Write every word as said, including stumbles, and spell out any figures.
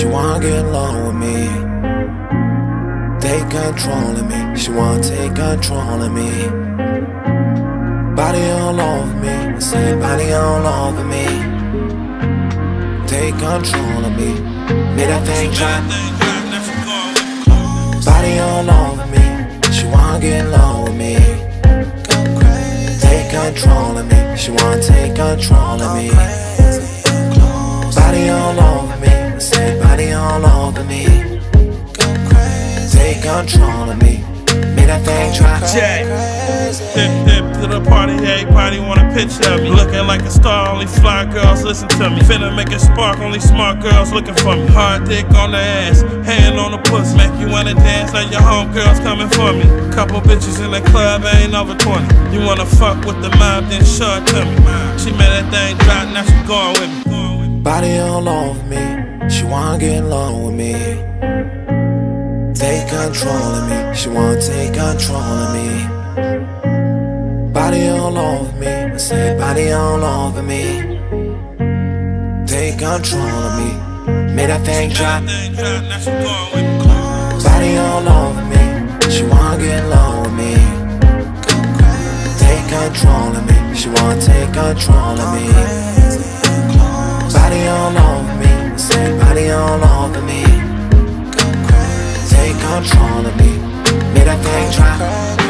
She wanna get low with me. Take control of me. She wanna take control of me. Body all over me. Say body all over me. Take control of me. Make that thing drop. Body all over me. She wanna get low with me. Take control of me. She wanna take control of me. Body all over me. Say body all over me. Take control of me. Make that thing drop. Jack, hip hip to the party, everybody want a picture of me. Looking like a star, only fly girls listen to me. Finna make it spark, only smart girls looking for me. Hard dick on the ass, hand on the pussy. Make you wanna dance, like your homegirls coming for me. Couple bitches in the club, ain't over twenty. You wanna fuck with the mob, then show it to me. She made that thing drop, now she going with me. Body all over me. She wanna get low with me. Take control of me. She wanna take control of me. Body all over me. I say body all over me. Take control of me. Make that thing drop. Body all over me. She wanna get low with me. Take control of me. She wanna take control of me. Body all over me. I say body all over me. Take control of me. Make that thing drop.